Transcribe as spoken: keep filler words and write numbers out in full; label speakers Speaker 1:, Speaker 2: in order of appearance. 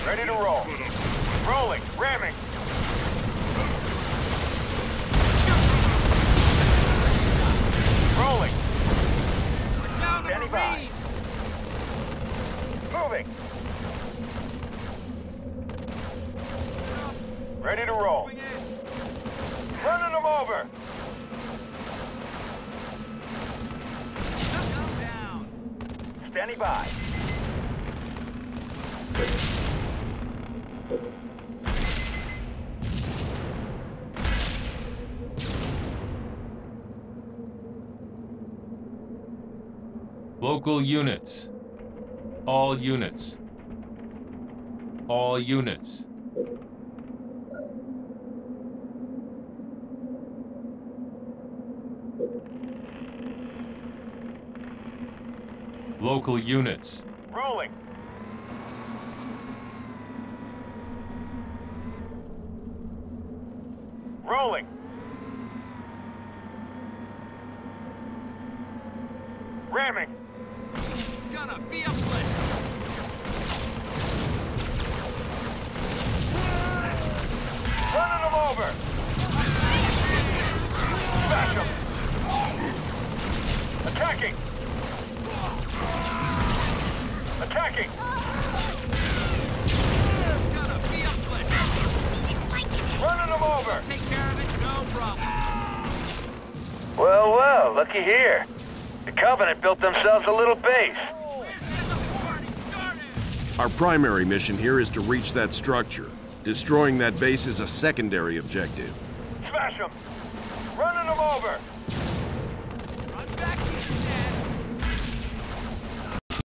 Speaker 1: Ready to roll. Rolling. Ramming. Rolling. Standing by. Moving. Ready to roll. Running them over. Standing by.
Speaker 2: Local units. All units. All units. Local units.
Speaker 1: Rolling. Rolling. Ramming.
Speaker 3: Gonna be a blitz.
Speaker 1: Running them over. Smash them. Attacking. Attacking.
Speaker 3: Gonna be a blitz.
Speaker 1: Running them over.
Speaker 3: Take care of it, no problem.
Speaker 1: Well, well, looky here. The Covenant built themselves a little base.
Speaker 4: Our primary mission here is to reach that structure. Destroying that base is a secondary objective.
Speaker 1: Smash them. Running them over.